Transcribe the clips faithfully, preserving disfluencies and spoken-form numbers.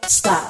Stop.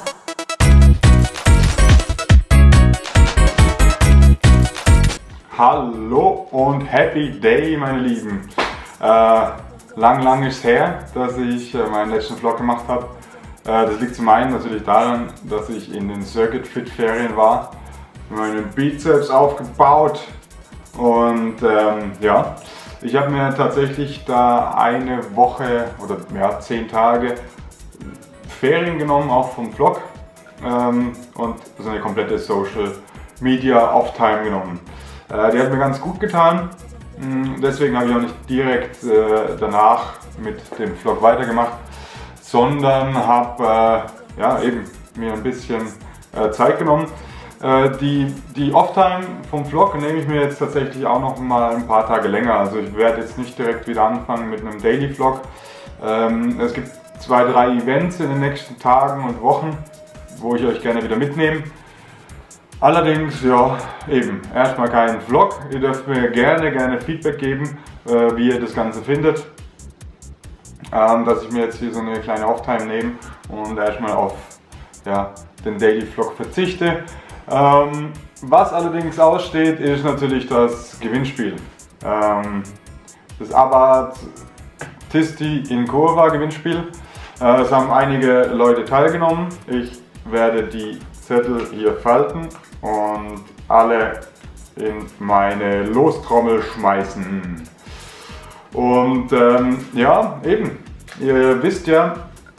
Hallo und Happy Day, meine Lieben. Äh, lang, lang ist her, dass ich äh, meinen letzten Vlog gemacht habe. Äh, das liegt zum einen natürlich daran, dass ich in den Circuit Fit Ferien war, meinen Bizeps aufgebaut und ähm, ja, ich habe mir tatsächlich da eine Woche oder ja, zehn Tage Ferien genommen, auch vom Vlog, ähm, und so eine komplette Social Media Off-Time genommen. Äh, die hat mir ganz gut getan, deswegen habe ich auch nicht direkt äh, danach mit dem Vlog weitergemacht, sondern habe äh, ja, eben mir ein bisschen äh, Zeit genommen. Äh, die die Off-Time vom Vlog nehme ich mir jetzt tatsächlich auch noch mal ein paar Tage länger. Also ich werde jetzt nicht direkt wieder anfangen mit einem Daily Vlog. Ähm, es gibt zwei, drei Events in den nächsten Tagen und Wochen, wo ich euch gerne wieder mitnehme. Allerdings, ja, eben, erstmal keinen Vlog. Ihr dürft mir gerne, gerne Feedback geben, äh, wie ihr das Ganze findet. Ähm, dass ich mir jetzt hier so eine kleine Off-Time nehme und erstmal auf ja, den Daily Vlog verzichte. Ähm, was allerdings aussteht, ist natürlich das Gewinnspiel. Ähm, das Abarth Tisti in Kurva Gewinnspiel. Äh, es haben einige Leute teilgenommen. Ich werde die Zettel hier falten und alle in meine Lostrommel schmeißen. Und ähm, ja, eben, ihr wisst ja,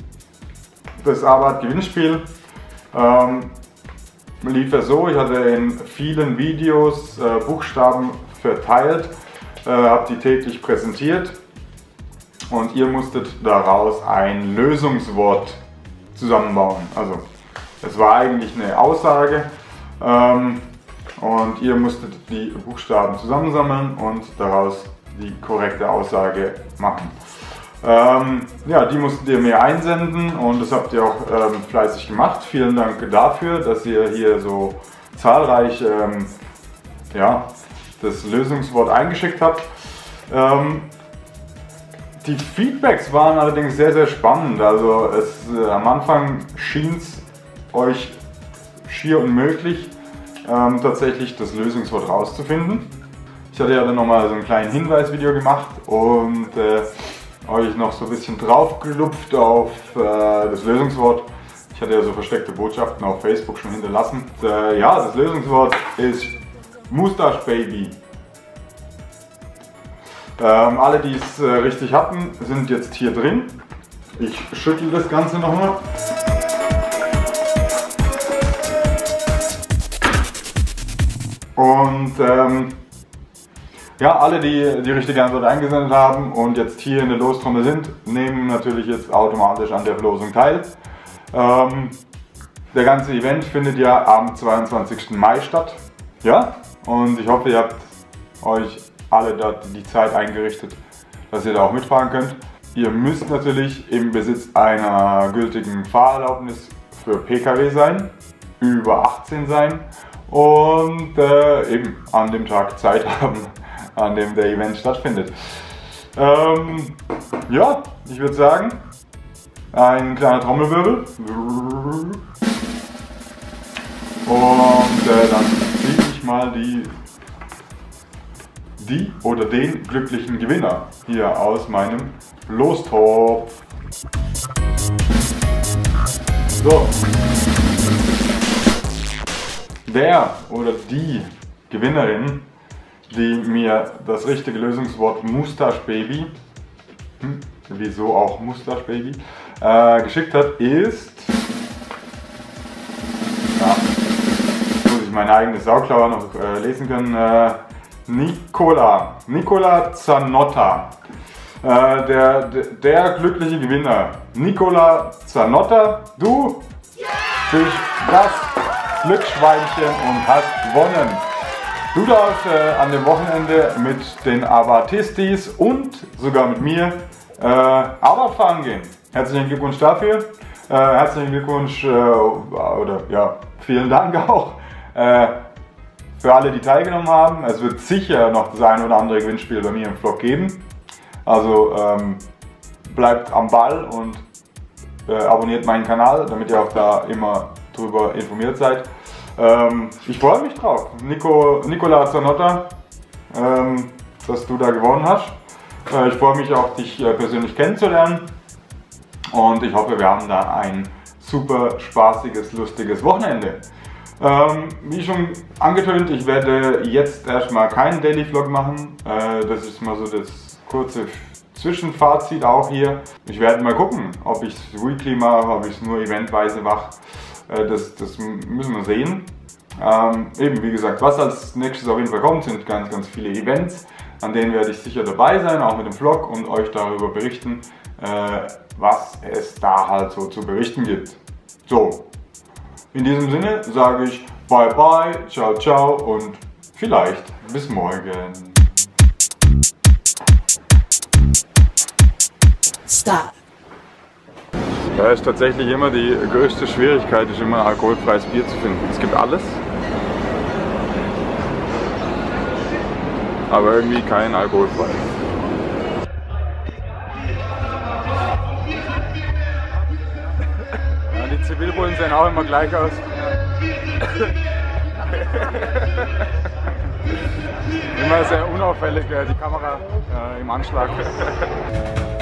das Abarth Gewinnspiel ähm, lief ja so, ich hatte in vielen Videos äh, Buchstaben verteilt, äh, habe die täglich präsentiert und ihr musstet daraus ein Lösungswort zusammenbauen. Also es war eigentlich eine Aussage ähm, und ihr musstet die Buchstaben zusammensammeln und daraus die korrekte Aussage machen. Ähm, ja, die musstet ihr mir einsenden und das habt ihr auch ähm, fleißig gemacht. Vielen Dank dafür, dass ihr hier so zahlreich ähm, ja, das Lösungswort eingeschickt habt. Ähm, die Feedbacks waren allerdings sehr, sehr spannend. Also es, äh, am Anfang schien es euch schier unmöglich, ähm, tatsächlich das Lösungswort rauszufinden. Ich hatte ja dann nochmal so einen kleinen Hinweisvideo gemacht und äh, euch noch so ein bisschen drauf gelupft auf äh, das Lösungswort. Ich hatte ja so versteckte Botschaften auf Facebook schon hinterlassen. Und, äh, ja, das Lösungswort ist Moustache Baby. Ähm, alle, die es äh, richtig hatten, sind jetzt hier drin. Ich schüttel das Ganze nochmal. Und ähm, ja, alle, die die richtige Antwort eingesendet haben und jetzt hier in der Lostrommel sind, nehmen natürlich jetzt automatisch an der Verlosung teil. Ähm, der ganze Event findet ja am zweiundzwanzigsten Mai statt. Ja, und ich hoffe, ihr habt euch alle dort die Zeit eingerichtet, dass ihr da auch mitfahren könnt. Ihr müsst natürlich im Besitz einer gültigen Fahrerlaubnis für P K W sein, über achtzehn sein und äh, eben an dem Tag Zeit haben, an dem der Event stattfindet. Ähm, ja, ich würde sagen, ein kleiner Trommelwirbel. Und äh, dann ziehe ich mal die, die oder den glücklichen Gewinner hier aus meinem Lostopf. So. Der oder die Gewinnerin, die mir das richtige Lösungswort Moustache Baby, hm, wieso auch Moustache Baby, äh, geschickt hat, ist, ja, muss ich meine eigene Sauklaue noch äh, lesen können, äh, Nicola, Nicola Zanotta. Äh, der, der, der glückliche Gewinner, Nicola Zanotta, du bist das Glücksschweinchen und hast gewonnen. Du darfst äh, an dem Wochenende mit den Abarthistis und sogar mit mir äh, Abarth fahren gehen. Herzlichen Glückwunsch dafür. Äh, herzlichen Glückwunsch äh, oder ja, vielen Dank auch äh, für alle, die teilgenommen haben. Es wird sicher noch das ein oder andere Gewinnspiel bei mir im Vlog geben. Also ähm, bleibt am Ball und äh, abonniert meinen Kanal, damit ihr auch da immer drüber informiert seid. Ähm, ich freue mich drauf. Nico, Nicola Zanotta, ähm, dass du da gewonnen hast. Äh, ich freue mich auch, dich äh, persönlich kennenzulernen. Und ich hoffe, wir haben da ein super spaßiges, lustiges Wochenende. Ähm, wie schon angetönt, ich werde jetzt erstmal keinen Daily Vlog machen. Äh, das ist mal so das kurze Zwischenfazit auch hier. Ich werde mal gucken, ob ich es weekly mache, ob ich es nur eventweise mache. Äh, das, das müssen wir sehen. Ähm, eben, wie gesagt, was als nächstes auf jeden Fall kommt, sind ganz, ganz viele Events. An denen werde ich sicher dabei sein, auch mit dem Vlog und euch darüber berichten, äh, was es da halt so zu berichten gibt. So. In diesem Sinne sage ich bye bye, ciao ciao und vielleicht bis morgen. Stop. Da ist tatsächlich immer die größte Schwierigkeit, ist immer alkoholfreies Bier zu finden. Es gibt alles, aber irgendwie kein alkoholfreies. Die Zivilbullen sehen auch immer gleich aus. Immer sehr unauffällig, die Kamera äh, im Anschlag.